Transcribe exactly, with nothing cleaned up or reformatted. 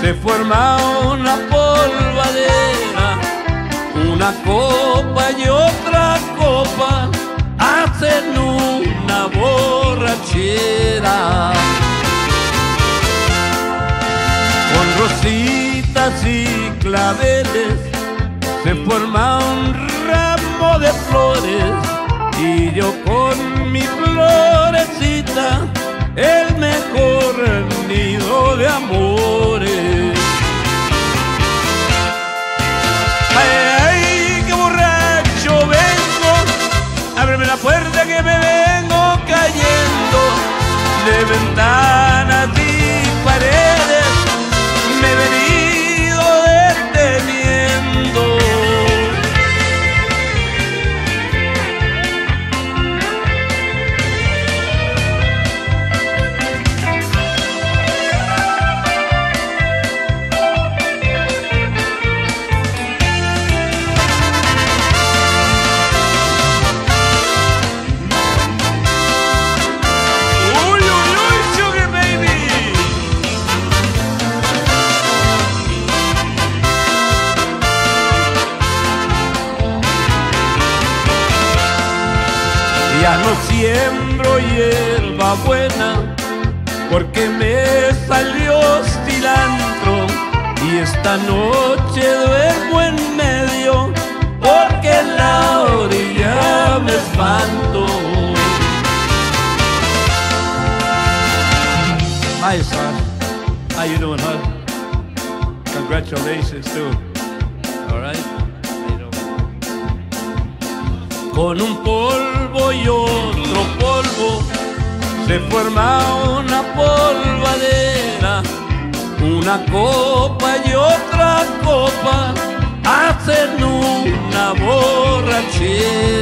se forma una polvadera, una copa y otra copa hacen una borrachera. Con rositas y claveles se forma un ramo de flores, y yo con mi florecita el mejor nido de amores. Ay, ay, qué borracho vengo, ábreme la puerta que me vengo cayendo de ventanas y paredes, me he venido deteniendo. Ya no siembro hierba buena porque me salió cilantro, y esta noche duermo en medio porque en la orilla me espanto. Hi, son. How you doing, huh? Congratulations, too. All right? Con un polvo y otro polvo se forma una polvadera, una copa y otra copa hacen una borrachera.